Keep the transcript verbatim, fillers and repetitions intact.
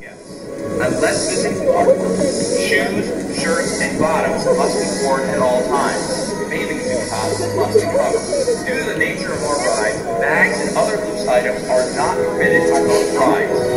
Yes. Unless visiting water, shoes, shirts, and bottoms must be worn at all times. Bathing suit tops must be covered. Due to the nature of our ride, bags and other loose items are not permitted on both rides.